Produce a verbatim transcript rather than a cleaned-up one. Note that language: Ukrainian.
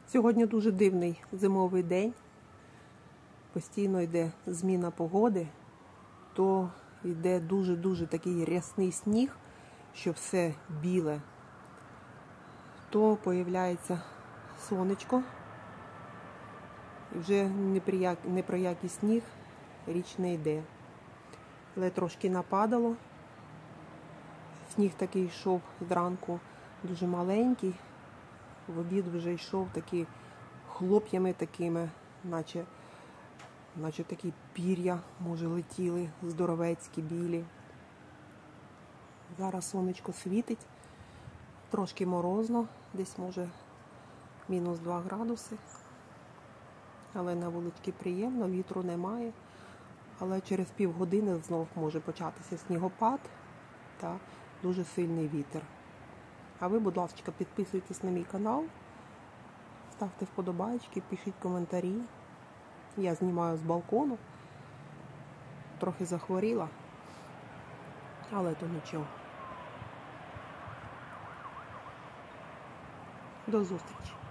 Сьогодні дуже дивний зимовий день. Постійно йде зміна погоди, то йде дуже-дуже такий рясний сніг, що все біле, то появляється сонечко. І вже не про який сніг річ не йде. Але трошки нападало. Сніг такий йшов зранку дуже маленький. В обід вже йшов такі хлоп'ями такими, наче, наче такі пір'я, може, летіли, здоровецькі, білі. Зараз сонечко світить, трошки морозно, десь може мінус два градуси. Але на вулиці приємно, вітру немає. Але через півгодини знов може початися снігопад та дуже сильний вітер. А ви, будь ласка, підписуйтесь на мій канал, ставте вподобайки, пишіть коментарі. Я знімаю з балкону, трохи захворіла, але то нічого. До зустрічі!